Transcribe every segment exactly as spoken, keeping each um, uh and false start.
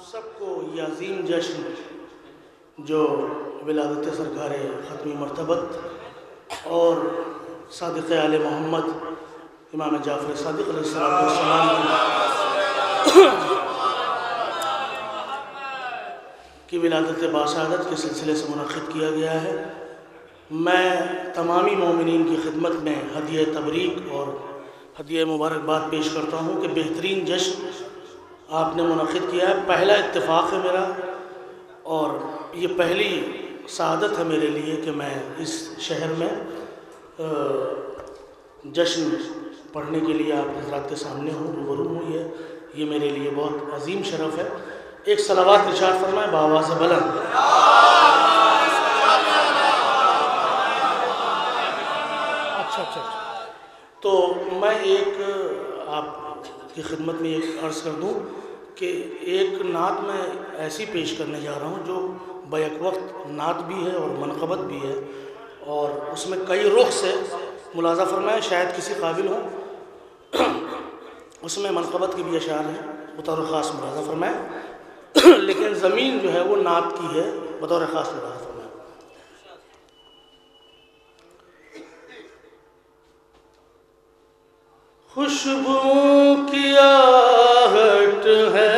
सबको ये अजीम जश्न जो विलादत सरकार ख़त्मी मरतबत और सादिक़ आले मोहम्मद इमाम जाफ़र सादिक़ अलैहिस्सलाम की विलादत बासादत के सिलसिले से मुनक़्क़िद किया गया है। मैं तमामी मोमिनीन की खिदमत में हदिया तबरीक और हदिया मुबारकबाद पेश करता हूँ कि बेहतरीन जश्न आपने मुनक़्क़िद किया है। पहला इत्तेफ़ाक़ है मेरा और ये पहली सआदत है मेरे लिए कि मैं इस शहर में जश्न पढ़ने के लिए आप हज़रात के सामने हूँ, रूबरू हूँ। ये ये मेरे लिए बहुत अजीम शरफ़ है। एक सलावत इरशाद फरमाएं बावाज़ बुलंद। अच्छा अच्छा तो मैं एक आपकी खिदमत में एक अर्ज़ कर दूँ कि एक नात मैं ऐसी पेश करने जा रहा हूँ जो बैक वक्त नात भी है और मनक़बत भी है और उसमें कई रुख से मुलाज़ा फरमाएं, शायद किसी काबिल हो। उसमें मनक़बत के भी अशार हैं, बतौर ख़ास मुलाज़ा फरमाएं, लेकिन ज़मीन जो है वो नात की है, बतौर ख़ास मुलाज़ा फरमाएं। खुशबू की आहट है,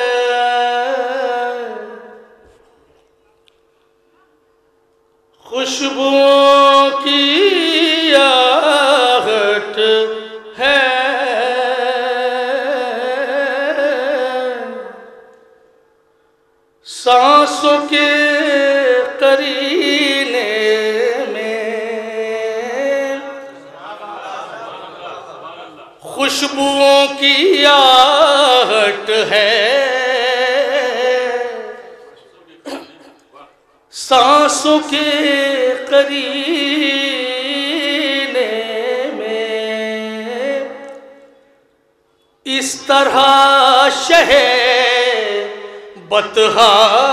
खुशबू की आहट है, सांसों के करीने में खुशबुओं की आहट है, सांसों के करीने में इस तरह शहे बतहा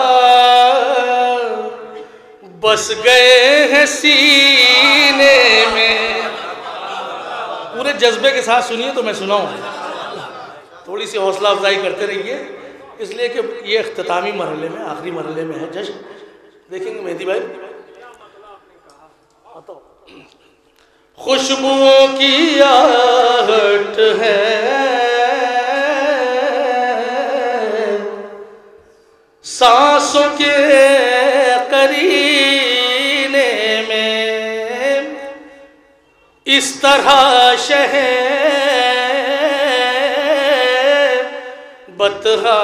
बस गए हैं सीने में। पूरे जज्बे के साथ सुनिए तो मैं सुनाऊं, थोड़ी सी हौसला अफजाई करते रहिए, इसलिए कि ये इख्तितामी मरहले में, आखिरी मरहले में है जश्न। देखेंगे मेहदी भाई, खुशबुओं की आहट है, सांसों के करीने में इस तरह शहे बतहा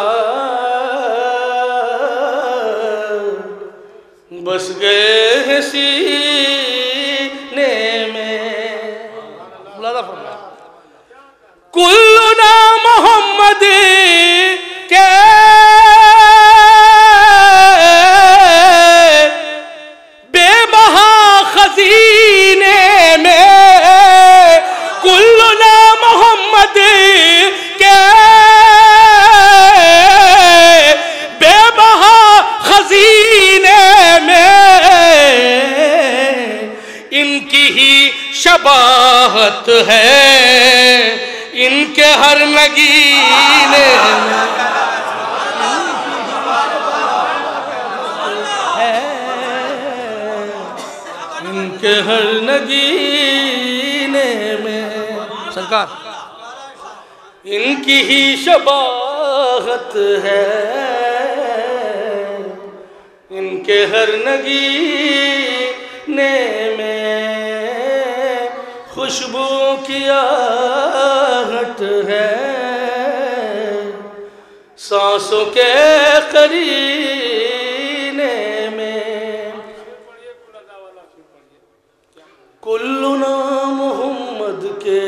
बस गए हैं सीने में। मुलाज़ा फरमाया कुल्लुना मोहम्मद के बेबहा खजीने में, कुल्लुना मोहम्मद के बेबहा खजीने इनकी ही शबाहत है, इनके हर नगीने है, इनके हर नगीने में सरकार इनकी ही शबाहत है, इनके हर नगीने में खुशबू की आहट है, सांसों के करीने में कुल्लुना मोहम्मद के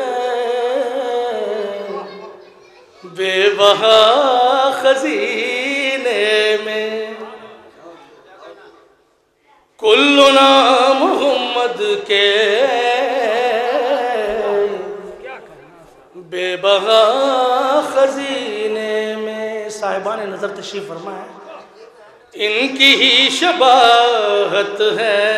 बेबहा खजीने में, कुल्लुना मोहम्मद के बेबहा खजीने में। साहिबान नज़र तशरीफ़ फरमा है, इनकी ही शबाहत है,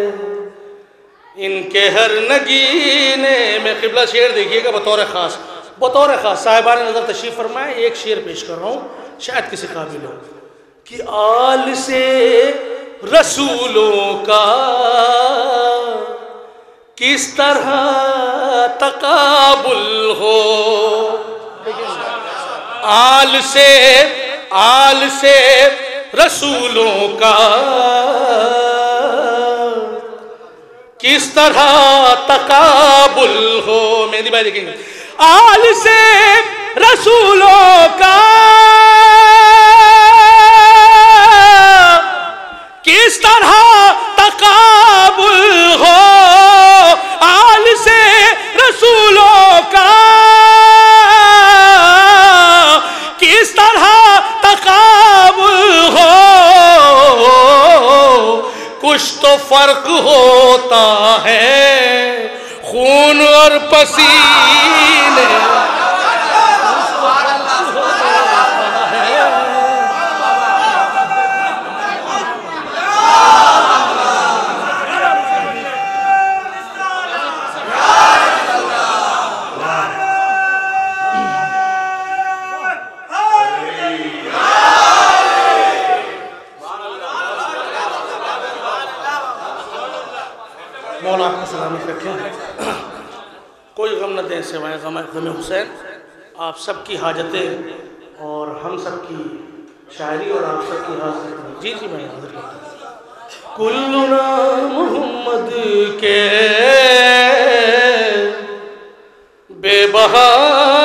इनके हर नगीने में। क़िबला शेर देखिएगा बतौर ख़ास, बतौर ख़ास साहिबान नज़र तशरीफ़ फरमाए, एक शेर पेश कर रहा हूँ, शायद किसी काबिल हो कि आल से रसूलों का किस तरह तकाबुल हो। आल से आल से रसूलों का किस तरह तकाबुल हो। मेहंदी भाई देखेंगे, आल से रसूलों का किस तरह तकाबुल हो। आल से रसूलों का किस तरह तकाबुल हो। कुछ तो फर्क होता है खून और पसीने। मौला आपका सलामत रखें, कोई गम न दें सिवाय गम गम हुसैन। आप सबकी हाजतें और हम सब की शायरी और आप सबकी हाजत। जी जी मैं हाजिर करता हूँ। कुल्लुना मोहम्मद के बेबहा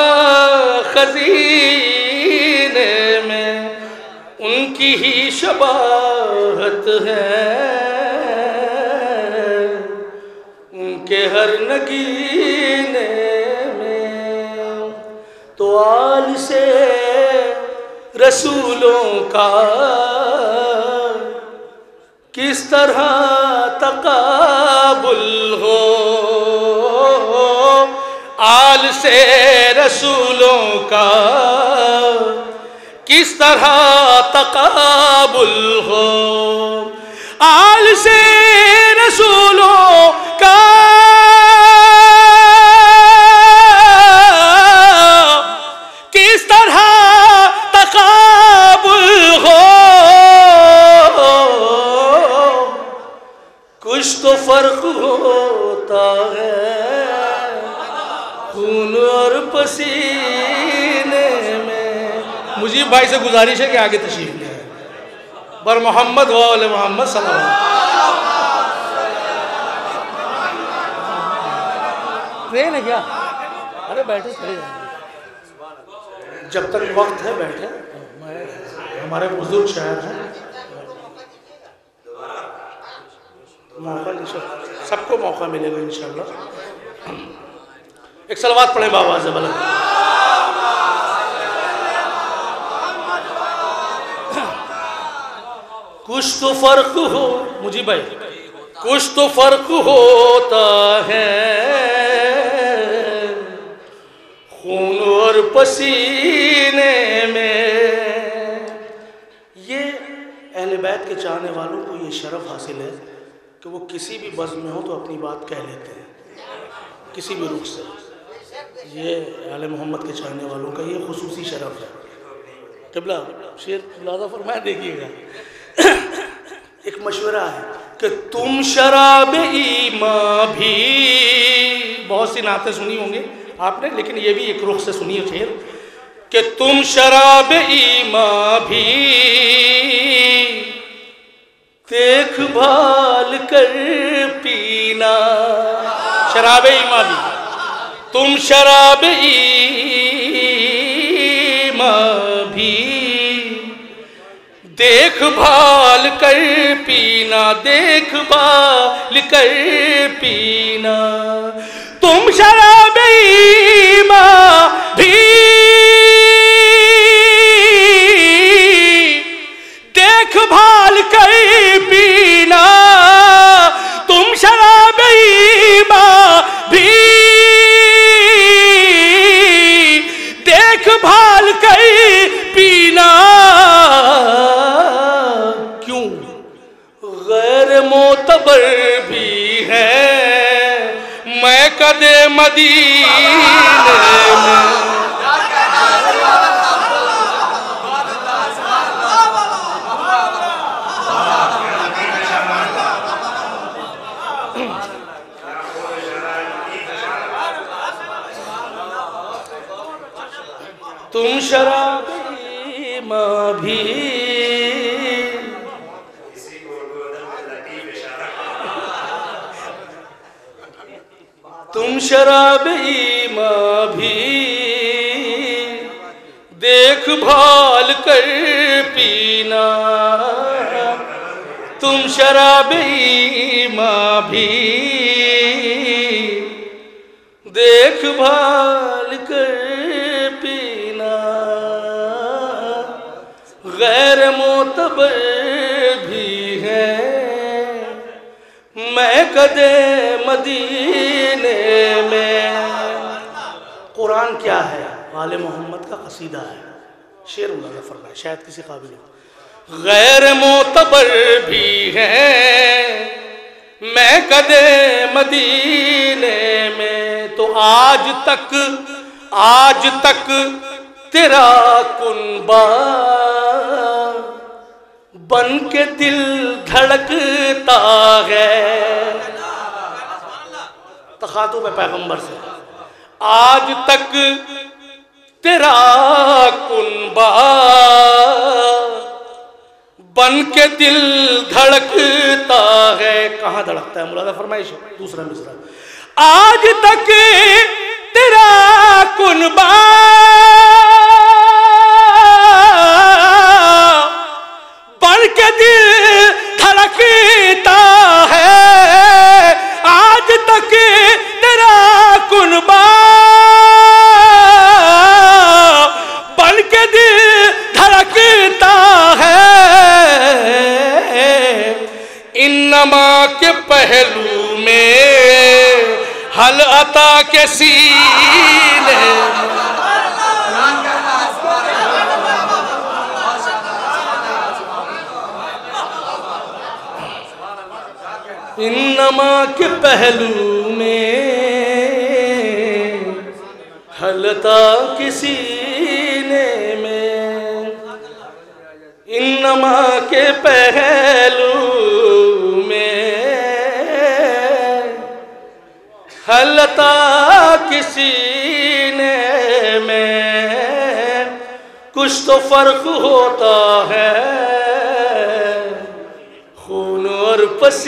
खजीने में उनकी ही शबाहत है। के हर नगीने में तो आल से रसूलों का किस तरह तकाबुल हो। आल से रसूलों का किस तरह तकाबुल हो। आल से रसूलों का किस तरह तकाबुल हो। कुछ तो फर्क होता है खून और पसीने में। मुझीब भाई से गुजारिश है कि आगे तशरीफ ले बर मोहम्मद वाले मोहम्मद सल्लल्लाहु। ट्रेन है क्या? अरे बैठे चले जाएंगे जब तक वक्त है, बैठे। मैं हमारे बुजुर्ग शायर हैं, मौका सबको मौका मिलेगा इंशाल्लाह। एक सलवात पढ़े बाबा से बल। कुछ तो फर्क हो मुझे भाई, कुछ तो फर्क होता है खून और पसीने में। ये अहले बैत के चाहने वालों को ये शरफ हासिल है कि वो किसी भी बज़्म में हो तो अपनी बात कह लेते हैं किसी भी रुख से। ये आले मोहम्मद के चाहने वालों का ये खुसूसी शरफ है। क़िबला शेर मुलाज़ा फरमाया, देखिएगा। एक मशवरा है कि तुम शराब ईमा भी, बहुत सी नातें सुनी होंगी आपने, लेकिन ये भी एक रुख से सुनी है शेर कि तुम शराब ईमा भी देखभाल कर पीना। शराब ईमा भी, तुम शराब ईमा भी देखभाल कर पीना, देखभाल कर पीना। तुम शराब ईमा भी देखभाल कर पीना। तुम शराब ईमा भी देखभाल कर पीना। क्यों? गैर मोतबर भी है मैं कदे मदीने में। तुम शराबी माँ भी, तुम शराबी माँ भी देखभाल कर पीना, तुम शराबी माँ भी देखभाल कर पीना, गैर मोतबर भी है मैं कदे मदीने में। कुरान क्या है? आले मोहम्मद का कसीदा है, शेर मुलाज़ा फरमाए, शायद किसी काबिल हो। गैर मोतबर भी है मैं कदे मदीने में, तो आज तक आज तक तेरा कुनबा बन के दिल धड़कता है। तखातुब पैगंबर से, आज तक तेरा कुनबा बन के दिल धड़कता है। कहाँ धड़कता है? मुलाज़ा फरमाइश दूसरा मिसरा। आज तक तेरा कुनबा बन के दिल धड़कता है, आज तक तेरा कुनबा बन के दिल धड़कता है। इन्नमा के पहलू में हल अता के सीने, इन्नमा के पहलू में हलता के सीने में, इन्नमा के पहलू में हलता के सीने में, कुछ तो फर्क होता है खून और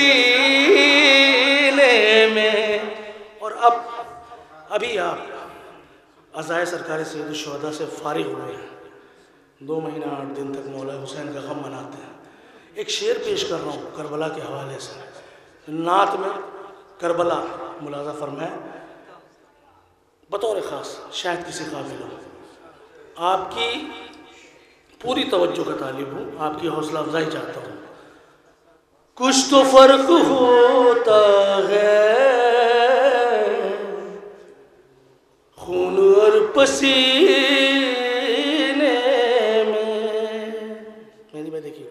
पसीने में। और अब अभी आप अज़ाए सरकार सैयद शुहदा से फारिग हुए हैं, दो महीना आठ दिन तक मौला हुसैन का गम मनाते हैं। एक शेर पेश कर रहा हूँ करबला के हवाले से। नात में करबला मुलाज़ा फरमाए बतौर ख़ास, शायद किसी काबिल हो। आपकी पूरी तवज्जो का तालिब हूँ, आपकी हौसला अफजाई चाहता हूँ। कुछ तो फर्क होता है खून और पसीने में। मेरी बात देखिए,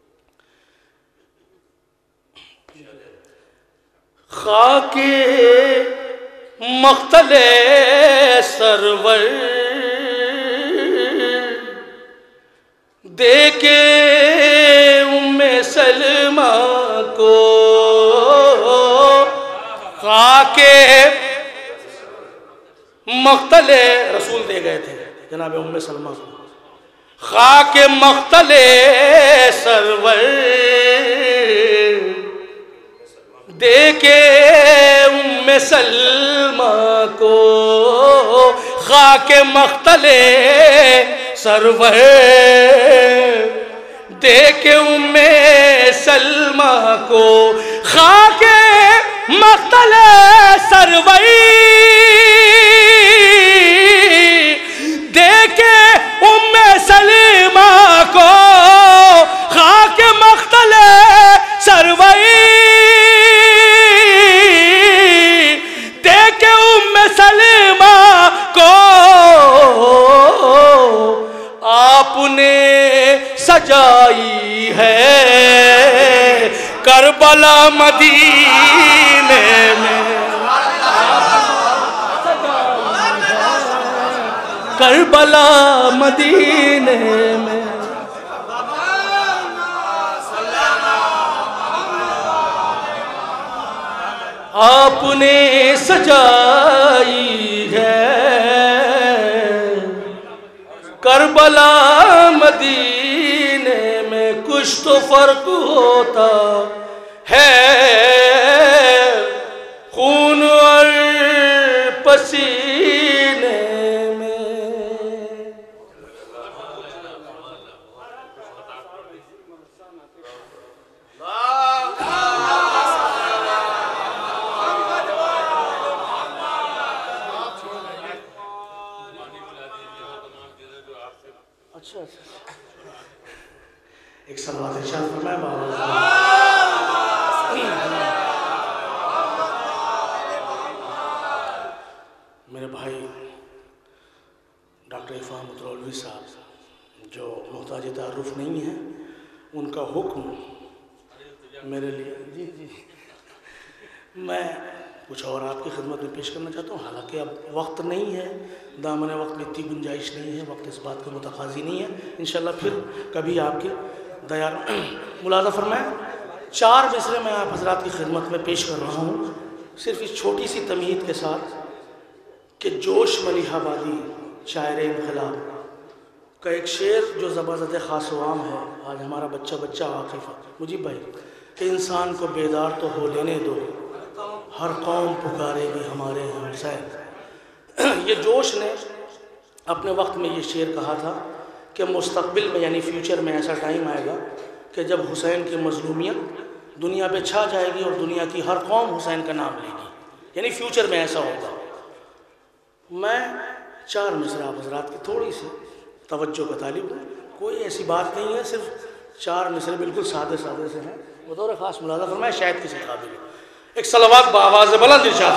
खाके मख्तले सरवर देके उम्मे सलमा को, खाके मख्तले रसूल दे गए थे जनाब उम्मे सलमा को, खाके मख्तले सरवर देके उम्मे सलमा को, खाके मख्तले सरवर देके उम्मे सलमा को, खाके मख्तले सरवर देके उम्मे सलमा को, खाके मख्तले सरवर देके उम्मे सलमा को, आपने सजाई है करबला मदीने में, करबला मदीने में। आपने सजाई है करबला मदीने में कुछ तो फर्क होता है, खून और पसीने में। अच्छा अच्छा एक सलवात इरशाद फरमाए बाबा। मेरे भाई डॉक्टर इरफान मुतरौलवी साहब जो मोहताज तारुफ नहीं है, उनका हुक्म मेरे लिए जी जी मैं कुछ और आपकी खिदमत में पेश करना चाहता हूँ। हालांकि अब वक्त नहीं है, दामन वक्त में इतनी गुंजाइश नहीं है, वक्त इस बात का मुतकाजी नहीं है। इंशाल्लाह फिर कभी आपकी दया मुलाज़ा फरमाएं। चार मिसरे मैं आप हजरात की खिदमत में पेश कर रहा हूँ, सिर्फ इस छोटी सी तमहीद के साथ कि जोश मलिहाबादी शायर इनकलाब का एक शेर जो ज़बरदस्त ख़ास वाम है, आज हमारा बच्चा बच्चा वाकिफ़ मुजीब भाई, कि इंसान को बेदार तो हो लेने दो, हर कौम पुकारेगी हमारे हैं हुसैन। ये जोश ने अपने वक्त में ये शेर कहा था कि मुस्तकबिल में यानी फ्यूचर में ऐसा टाइम आएगा कि जब हुसैन की मज़लूमियत दुनिया पे छा जाएगी और दुनिया की हर कौम हुसैन का नाम लेगी, यानी फ्यूचर में ऐसा होगा। मैं चार मिसरा आप हज़रात की थोड़ी सी तवज्जो का तालिब हूँ, कोई ऐसी बात नहीं है, सिर्फ चार मिसरे बिल्कुल सादे सादे से हैं, बतौर ख़ास मुलाज़ा फरमाए, शायद किसी काबिल एक सलवात बावाज़ बुलंद इरशाद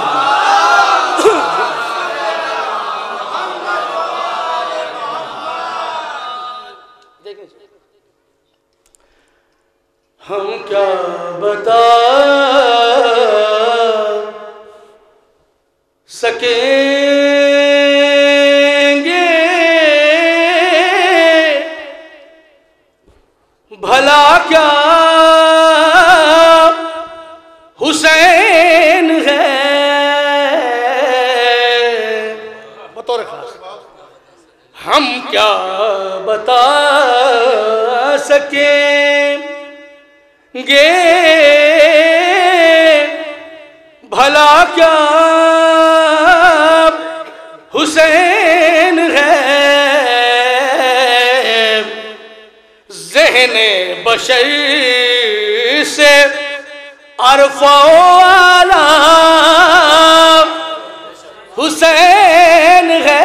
देखें। हम क्या बता सकेंगे भला क्या हुसैन है, बतौर खास हम क्या बता सकेंगे भला क्या हुसैन है, ज़हने बशर से अरफ़ो आला हुसैन है,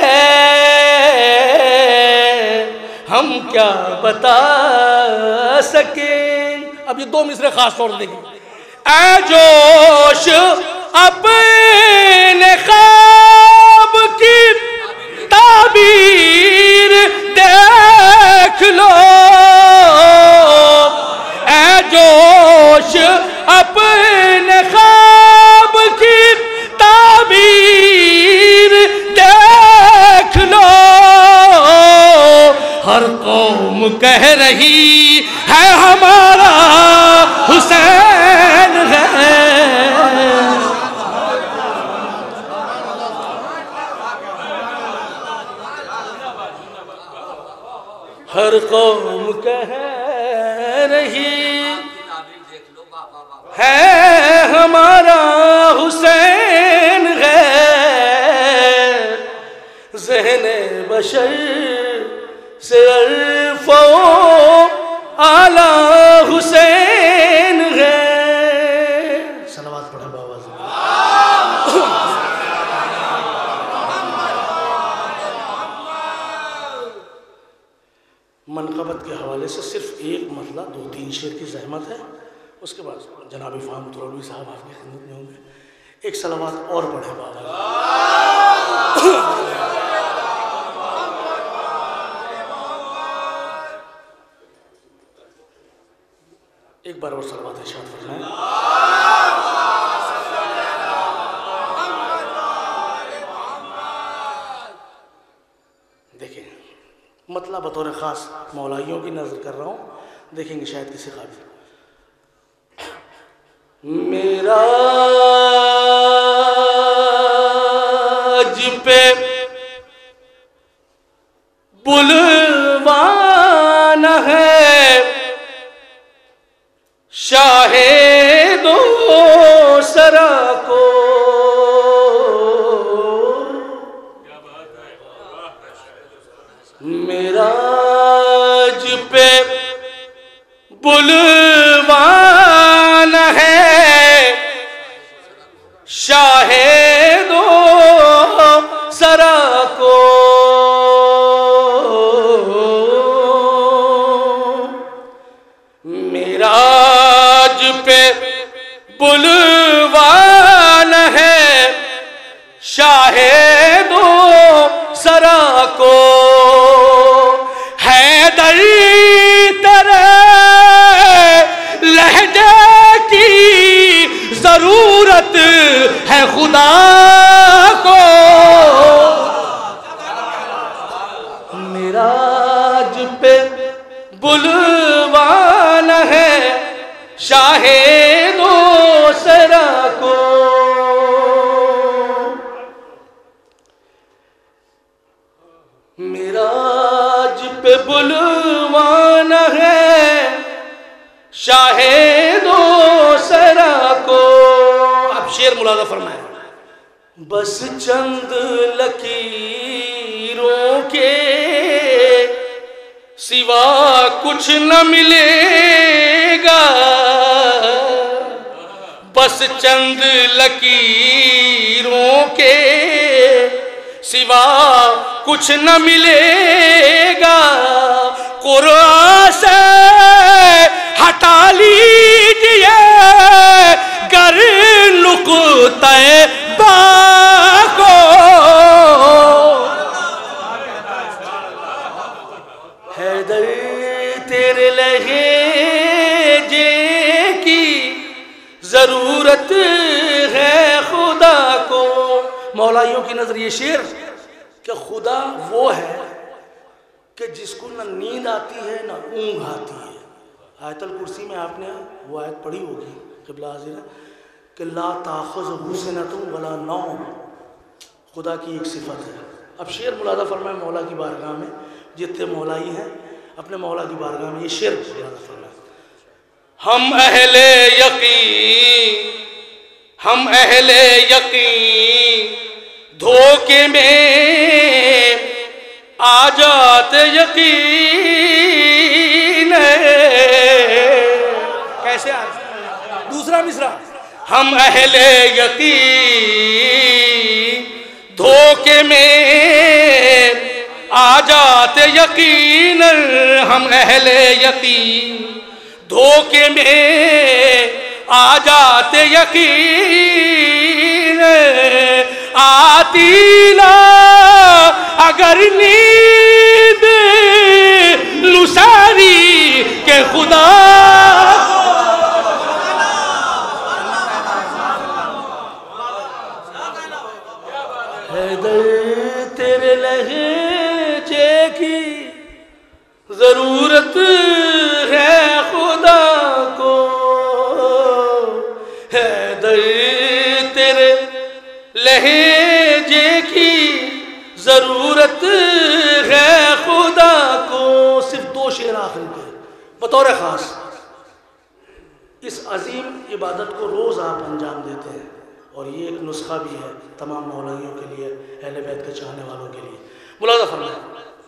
हम क्या बता सकें। अब ये दो मिसरे खास तौर देखिए। ऐ जोश अपने ख्वाब की ताबीर देख लो, ऐ जोश अपने ख्वाब की ताबीर देख लो, हर कौम कह रही है हमारा हुसैन है। हर कौम कह रही है हमारा हुसैन है, ज़हने बशर से अरफ़ो आला हुसैन है। सलावत पढ़े बाबा से। मनक़बत के हवाले से सिर्फ एक मतला दो तीन शेर की ज़हमत है, उसके बाद जनाब इरफान मुतरौलवी साहब आपकी खिदमत में होंगे। एक सलावत और पढ़े बाबा। एक बार और सलावत इरशाद फरमाएं। देखिए मतलब बतौर ख़ास मौलाइयों की नज़र कर रहा हूँ, देखेंगे शायद किसी काबिल। मेरा जिपे बुल बुलवान है शाहे दो सरा को, मेराज पे बुलवान है शाहे दो सरा को, हैदर तेरे लहजे की जरूरत है खुदा को, मेराज पे बुलवान है शाहे दो सरा को। मेराज पे बुलवान है शाहे दो सरा को। अब शेर मुलाजा फरमाए। बस चंद लकीरों के सिवा कुछ न मिलेगा, बस चंद लकीरों के सिवा कुछ न मिलेगा, कुरान से हटा लीजिए गर नुक़्ता बा को, हैदर तेरे लहजे की जरूरत है खुदा को। मौलाइयों की नजर ये शेर कि खुदा वो है कि जिसको ना नींद आती है ना ऊँघ आती है। आयतल कुर्सी में आपने वो आयत पढ़ी होगी क़िबला हाज़िर कि ला ताख़ुज़ुहु सिनतुन वला नौम, खुदा की एक सिफत है। अब शेर मुलादा फरमाए मौला की बारगाह में, जितने मौलाई हैं अपने मौला की बारगाह में ये शेर मुलादा फरमाए। हम अहले यकीन, हम अहले यकीन धोखे में आ जाते यकीन। कैसे आ दूसरा मिसरा। हम अहले यकीन धोखे में आ जाते यकीन, हम अहले यकीन धोखे में आ जाते यकीन। आती ना अगर नींद नुसारी के खुदा, हैदर तेरे लहजे की जरूरत है खुदा को, हैदर तेरे लहजे की जरूरत है खुदा को। सिर्फ दो शेर आखिर के बतौर खास। इस अजीम इबादत को रोज़ आप अंजाम देते हैं और ये एक नुस्खा भी है तमाम मौलवियों के लिए, अहले बैत के चाहने वालों के लिए। मुलाज़ा फरमाएं।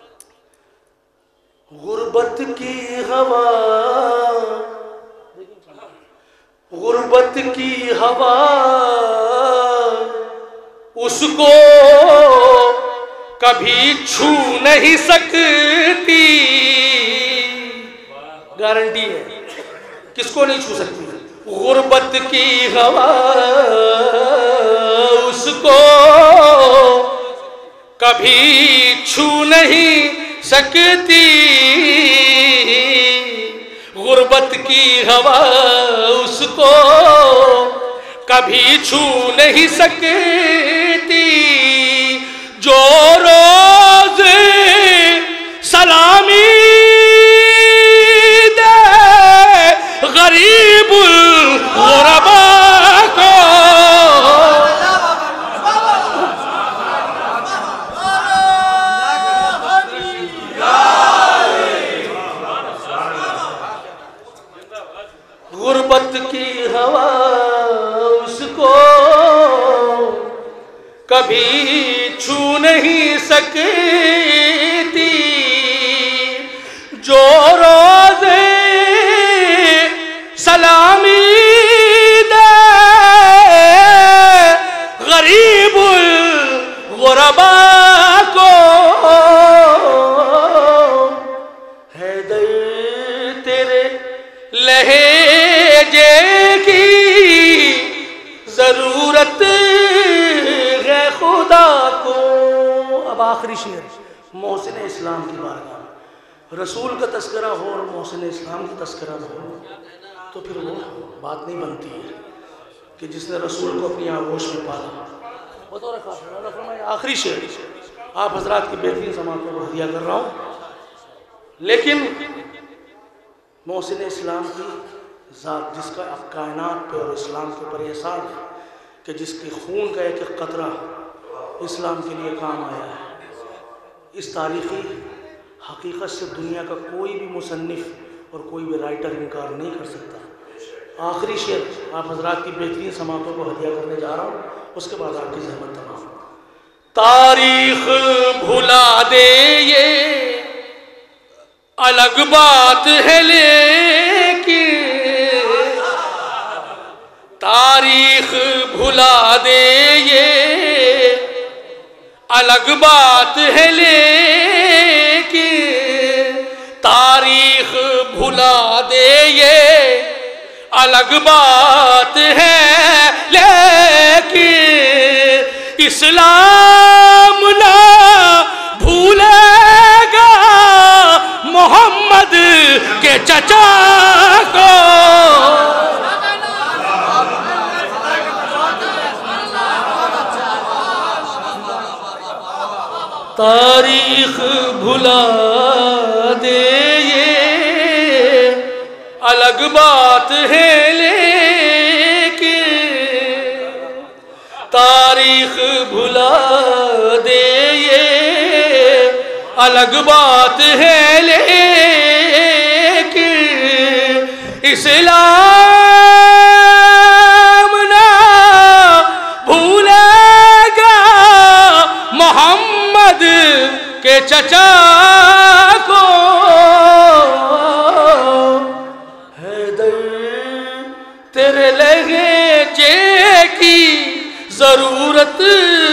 गुर्बत की हवा, गुर्बत की हवा उसको कभी छू नहीं सकती, गारंटी है किसको नहीं छू सकती। गुर्बत की हवा उसको कभी छू नहीं सकती, गुर्बत की हवा उसको कभी छू नहीं सकती। जो रोज सलामी दे गरीबुल गुरबा को, गुर्बत की हवा उसको कभी छू नहीं सकती। जो रोज़े लहेजे की जरूरत है खुदा को। अब आखिरी शेर मोहसिन इस्लाम की बारगाह में, रसूल का तस्करा हो और मोहसिन इस्लाम का तस्करा न हो तो फिर वो बात नहीं बनती है कि जिसने रसूल को अपनी आगोश में पाला। बतौर खास आखिरी शेर आप हजरात की बेहतरीन समातों को हदिया कर रहा हूँ, लेकिन मोहसिन इस्लाम की ज़ात जिसका अब कायनात पे और इस्लाम के ऊपर एहसान है कि जिसके खून का एक एक कतरा इस्लाम के लिए काम आया है, इस तारीख़ी हकीकत से दुनिया का कोई भी मुसन्निफ और कोई भी राइटर इनकार नहीं कर सकता। आखिरी शेर आप हजरात की बेहतरीन समातों को हदिया करने जा रहा हूँ, उसके बाद आपकी ज़हमत तमाम। तारीख भुला दे ये अलग बात है, लेकिन तारीख भुला दे ये अलग बात है, लेकिन तारीख भुला दे ये अलग बात है, लेकिन इस्लाम ना भूलेगा मोहम्मद के चचा को। तारीख भुला दे ये अलग बात है, लेकिन तारीख भुला दे ये अलग बात है, लेकिन इस्लाम ना भूलेगा मोहम्मद के चचा को। हैदर तेरे लहजे की जरूरत